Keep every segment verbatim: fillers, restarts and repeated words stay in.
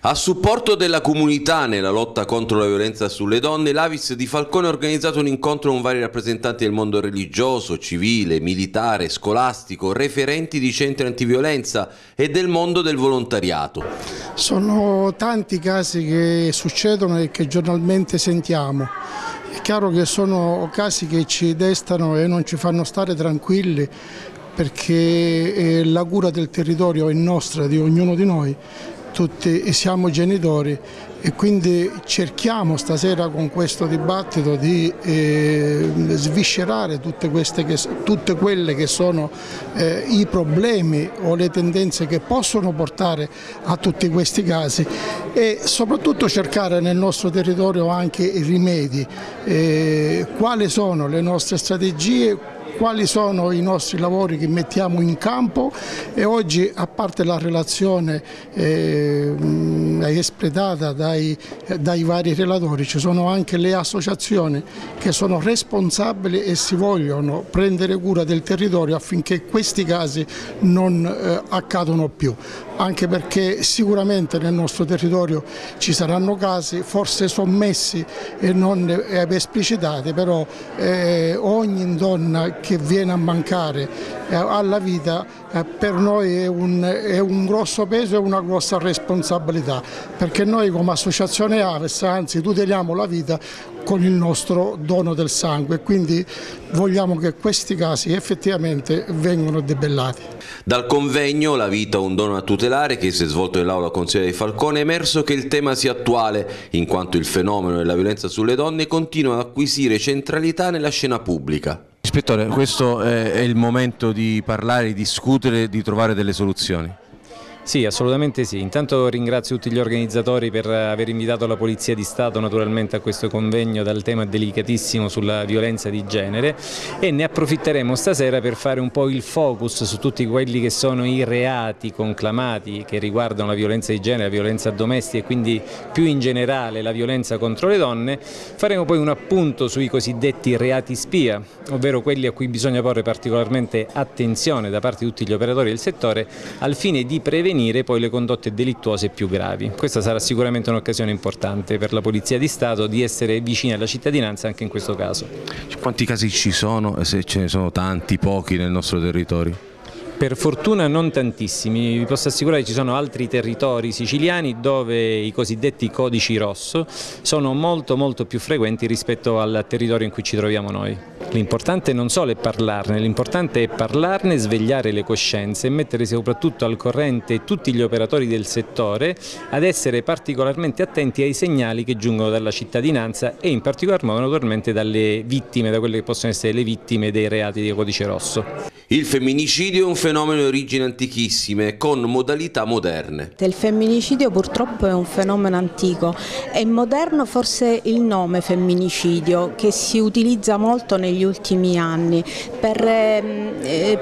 A supporto della comunità nella lotta contro la violenza sulle donne, l'Avis di Falcone ha organizzato un incontro con vari rappresentanti del mondo religioso, civile, militare, scolastico, referenti di centri antiviolenza e del mondo del volontariato. Sono tanti casi che succedono e che giornalmente sentiamo. È chiaro che sono casi che ci destano e non ci fanno stare tranquilli, perché la cura del territorio è nostra, di ognuno di noi. Tutti siamo genitori e quindi cerchiamo stasera con questo dibattito di eh, sviscerare tutte, queste che, tutte quelle che sono eh, i problemi o le tendenze che possono portare a tutti questi casi e soprattutto cercare nel nostro territorio anche i rimedi, eh, quali sono le nostre strategie, quali sono i nostri lavori che mettiamo in campo. E oggi, a parte la relazione eh, espletata dai, dai vari relatori, ci sono anche le associazioni che sono responsabili e si vogliono prendere cura del territorio affinché questi casi non eh, accadono più, anche perché sicuramente nel nostro territorio ci saranno casi forse sommessi e non esplicitati, però eh, ogni donna che viene a mancare alla vita per noi è un, è un grosso peso e una grossa responsabilità, perché noi come associazione Avis anzi tuteliamo la vita con il nostro dono del sangue, quindi vogliamo che questi casi effettivamente vengano debellati. Dal convegno La vita un dono da tutelare, che si è svolto nell'aula consigliare di Falcone, è emerso che il tema sia attuale, in quanto il fenomeno della violenza sulle donne continua ad acquisire centralità nella scena pubblica. Ispettore, questo è il momento di parlare, di discutere, di trovare delle soluzioni. Sì, assolutamente sì. Intanto ringrazio tutti gli organizzatori per aver invitato la Polizia di Stato naturalmente a questo convegno dal tema delicatissimo sulla violenza di genere, e ne approfitteremo stasera per fare un po' il focus su tutti quelli che sono i reati conclamati che riguardano la violenza di genere, la violenza domestica e quindi più in generale la violenza contro le donne. Faremo poi un appunto sui cosiddetti reati spia, ovvero quelli a cui bisogna porre particolarmente attenzione da parte di tutti gli operatori del settore al fine di prevenire poi le condotte delittuose più gravi. Questa sarà sicuramente un'occasione importante per la Polizia di Stato di essere vicina alla cittadinanza anche in questo caso. Quanti casi ci sono e se ce ne sono tanti, pochi nel nostro territorio? Per fortuna non tantissimi, vi posso assicurare che ci sono altri territori siciliani dove i cosiddetti codici rosso sono molto molto più frequenti rispetto al territorio in cui ci troviamo noi. L'importante non solo è parlarne, l'importante è parlarne, svegliare le coscienze e mettere soprattutto al corrente tutti gli operatori del settore ad essere particolarmente attenti ai segnali che giungono dalla cittadinanza e in particolar modo naturalmente dalle vittime, da quelle che possono essere le vittime dei reati di codice rosso. Il femminicidio è un fenomeno di origini antichissime, con modalità moderne. Il femminicidio purtroppo è un fenomeno antico, è moderno forse il nome femminicidio, che si utilizza molto negli ultimi anni per, eh,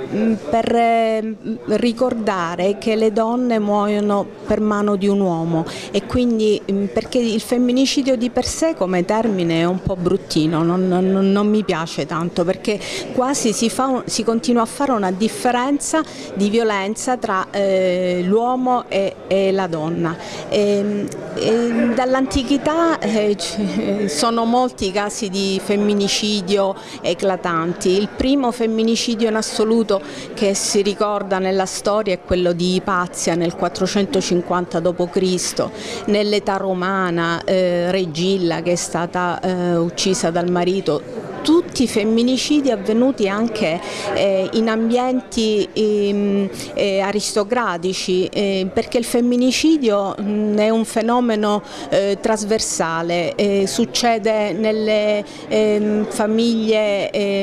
per ricordare che le donne muoiono per mano di un uomo, e quindi perché il femminicidio di per sé come termine è un po' bruttino, non, non, non mi piace tanto, perché quasi si, fa, si continua a fare fare una differenza di violenza tra eh, l'uomo e, e la donna. E, e dall'antichità eh, sono molti i casi di femminicidio eclatanti. Il primo femminicidio in assoluto che si ricorda nella storia è quello di Ipazia nel quattrocentocinquanta dopo Cristo, nell'età romana eh, Regilla che è stata eh, uccisa dal marito. Tutti i femminicidi avvenuti anche eh, in ambienti eh, eh, aristocratici, eh, perché il femminicidio mh, è un fenomeno eh, trasversale, eh, succede nelle, eh, famiglie, eh,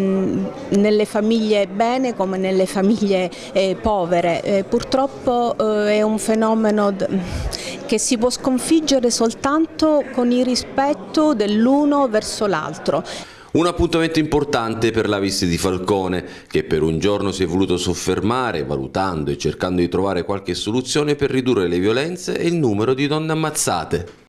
nelle famiglie bene come nelle famiglie eh, povere. Eh, purtroppo eh, è un fenomeno che si può sconfiggere soltanto con il rispetto dell'uno verso l'altro. Un appuntamento importante per l'Avis di Falcone, che per un giorno si è voluto soffermare, valutando e cercando di trovare qualche soluzione per ridurre le violenze e il numero di donne ammazzate.